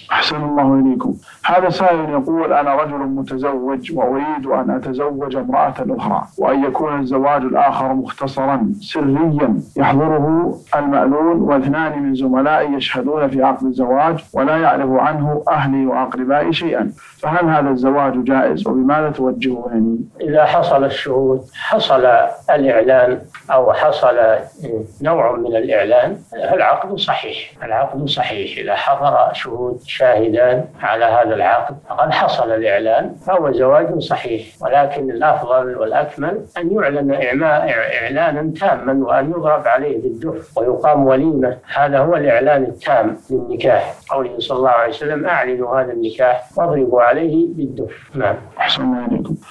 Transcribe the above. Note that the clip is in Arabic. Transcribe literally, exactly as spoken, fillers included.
أحسن الله إليكم. هذا سائل يقول: أنا رجل متزوج وأريد أن أتزوج امرأة أخرى، وأن يكون الزواج الآخر مختصرا سريا يحضره المأذون واثنان من زملائي يشهدون في عقد الزواج ولا يعرف عنه أهلي وأقربائي شيئا، فهل هذا الزواج جائز وبماذا توجهونني؟ إذا حصل الشهود، حصل الإعلان أو حصل نوع من الإعلان، العقد صحيح. العقد صحيح إذا حضر شهود شاهدان على هذا العقد قد حصل الإعلان فهو زواج صحيح، ولكن الأفضل والأكمل أن يعلن إعلانا تاما وأن يضرب عليه بالدف ويقام وليمة. هذا هو الإعلان التام للنكاح، قوله صلى الله عليه وسلم: أعلنوا هذا النكاح واضربوا عليه بالدف. نعم. أحسن الله إليكم.